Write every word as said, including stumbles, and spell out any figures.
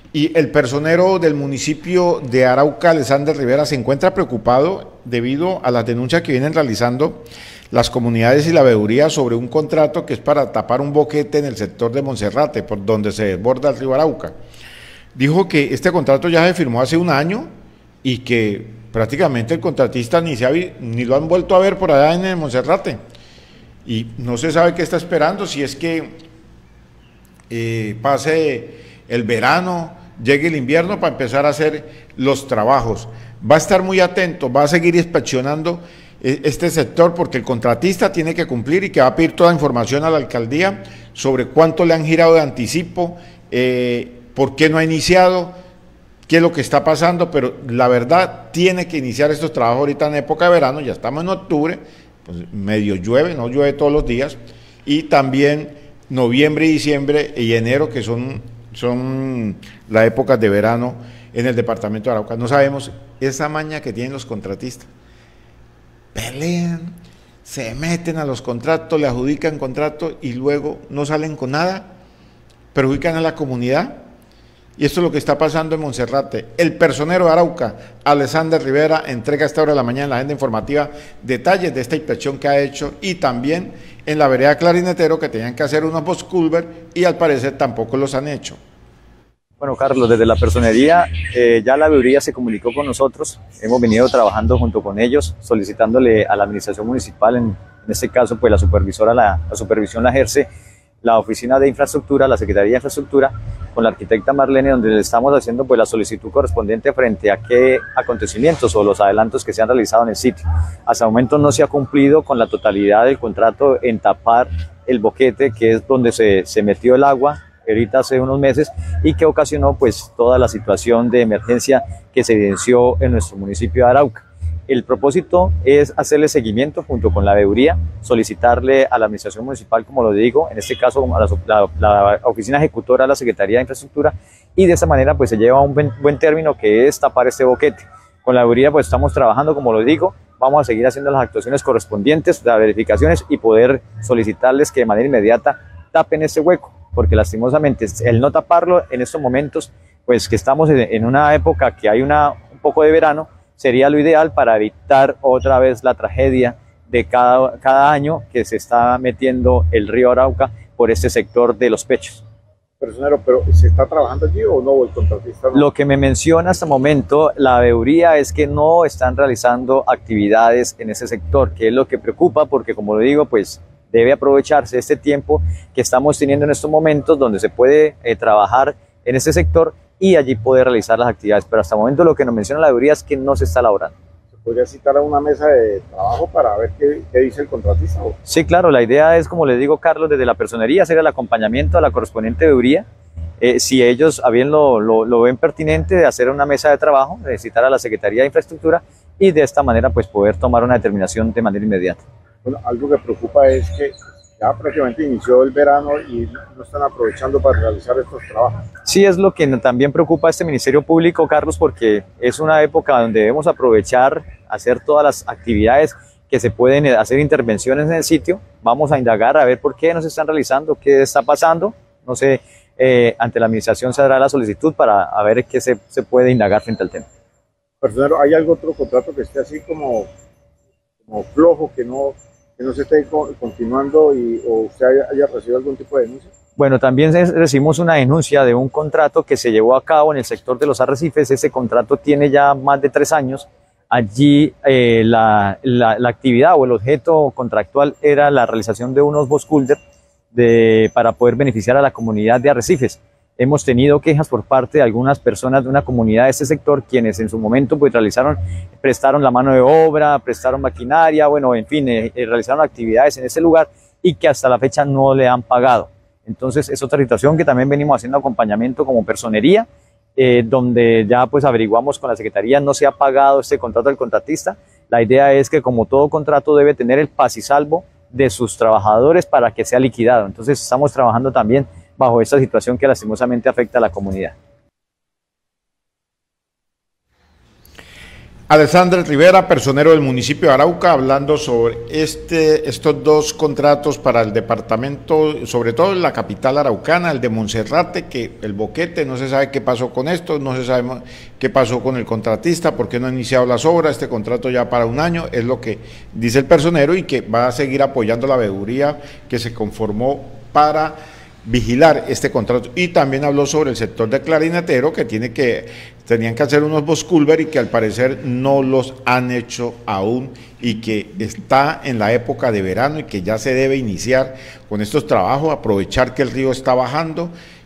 Y el personero del municipio de Arauca, Alexander Rivera, se encuentra preocupado debido a las denuncias que vienen realizando las comunidades y la veeduría sobre un contrato que es para tapar un boquete en el sector de Monserrate, por donde se desborda el río Arauca. Dijo que este contrato ya se firmó hace un año y que prácticamente el contratista ni, se ha, ni lo han vuelto a ver por allá en el Monserrate. Y no se sabe qué está esperando, si es que eh, pase el verano, llegue el invierno para empezar a hacer los trabajos. Va a estar muy atento, va a seguir inspeccionando este sector porque el contratista tiene que cumplir y que va a pedir toda información a la alcaldía sobre cuánto le han girado de anticipo, eh, por qué no ha iniciado, qué es lo que está pasando, pero la verdad tiene que iniciar estos trabajos ahorita en época de verano, ya estamos en octubre, pues medio llueve, no llueve todos los días, y también noviembre, diciembre y enero, que son, son las épocas de verano en el departamento de Arauca. No sabemos esa maña que tienen los contratistas. Pelean, se meten a los contratos, le adjudican contratos y luego no salen con nada, perjudican a la comunidad. Y esto es lo que está pasando en Monserrate. El personero de Arauca, Alexander Rivera, entrega a esta hora de la mañana en la agenda informativa detalles de esta inspección que ha hecho y también en la vereda Clarinetero que tenían que hacer unos post-culver y al parecer tampoco los han hecho. Bueno, Carlos, desde la personería eh, ya la veeduría se comunicó con nosotros, hemos venido trabajando junto con ellos, solicitándole a la administración municipal, en, en este caso pues la supervisora, la, la supervisión la ejerce la oficina de infraestructura, la Secretaría de Infraestructura, con la arquitecta Marlene, donde le estamos haciendo pues la solicitud correspondiente frente a qué acontecimientos o los adelantos que se han realizado en el sitio. Hasta el momento no se ha cumplido con la totalidad del contrato en tapar el boquete, que es donde se, se metió el agua ahorita hace unos meses y que ocasionó pues toda la situación de emergencia que se evidenció en nuestro municipio de Arauca. El propósito es hacerle seguimiento junto con la veeduría, solicitarle a la administración municipal, como lo digo, en este caso a la, la, la oficina ejecutora de la Secretaría de Infraestructura, y de esa manera pues se lleva a un buen, buen término, que es tapar este boquete. Con la veeduría pues estamos trabajando, como lo digo, vamos a seguir haciendo las actuaciones correspondientes, las verificaciones y poder solicitarles que de manera inmediata tapen este hueco, porque lastimosamente el no taparlo en estos momentos, pues que estamos en una época que hay una, un poco de verano, sería lo ideal para evitar otra vez la tragedia de cada, cada año que se está metiendo el río Arauca por este sector de Los Pechos. Personero, ¿pero se está trabajando allí o no? ¿El contratista no? Lo que me menciona hasta el momento la veeduría es que no están realizando actividades en ese sector, que es lo que preocupa, porque como lo digo, pues debe aprovecharse este tiempo que estamos teniendo en estos momentos donde se puede eh, trabajar en este sector y allí poder realizar las actividades, pero hasta el momento lo que nos menciona la veeduría es que no se está elaborando. ¿Se podría citar a una mesa de trabajo para ver qué, qué dice el contratista? Sí, claro, la idea es, como le digo, Carlos, desde la personería hacer el acompañamiento a la correspondiente veeduría, eh, si ellos a bien lo, lo, lo ven pertinente, de hacer una mesa de trabajo, de citar a la Secretaría de Infraestructura y de esta manera pues poder tomar una determinación de manera inmediata. Bueno, algo que preocupa es que ya prácticamente inició el verano y no están aprovechando para realizar estos trabajos. Sí, es lo que también preocupa a este Ministerio Público, Carlos, porque es una época donde debemos aprovechar, hacer todas las actividades que se pueden hacer, intervenciones en el sitio. Vamos a indagar a ver por qué no se están realizando, qué está pasando. No sé, eh, ante la administración se hará la solicitud para a ver qué se, se puede indagar frente al tema. Personero, ¿hay algún otro contrato que esté así como, como flojo, que no... que no se esté continuando y, o usted haya, haya recibido algún tipo de denuncia? Bueno, también recibimos una denuncia de un contrato que se llevó a cabo en el sector de los arrecifes. Ese contrato tiene ya más de tres años. Allí eh, la, la, la actividad o el objeto contractual era la realización de unos bosculder de, para poder beneficiar a la comunidad de arrecifes. Hemos tenido quejas por parte de algunas personas de una comunidad de este sector, quienes en su momento pues realizaron, prestaron la mano de obra, prestaron maquinaria, bueno, en fin, eh, eh, realizaron actividades en ese lugar y que hasta la fecha no le han pagado. Entonces es otra situación que también venimos haciendo acompañamiento como personería, eh, donde ya pues averiguamos con la Secretaría, no se ha pagado este contrato del contratista. La idea es que, como todo contrato, debe tener el paz y salvo de sus trabajadores para que sea liquidado. Entonces estamos trabajando también bajo esta situación que lastimosamente afecta a la comunidad. Alexander Rivera, personero del municipio de Arauca, hablando sobre este, estos dos contratos para el departamento, sobre todo en la capital araucana, el de Monserrate, que el boquete, no se sabe qué pasó con esto, no se sabe qué pasó con el contratista, por qué no ha iniciado las obras, este contrato ya para un año, es lo que dice el personero, y que va a seguir apoyando la veeduría que se conformó para vigilar este contrato. Y también habló sobre el sector de Clarinetero, que tiene que tenían que hacer unos bosculver y que al parecer no los han hecho aún, y que está en la época de verano y que ya se debe iniciar con estos trabajos, aprovechar que el río está bajando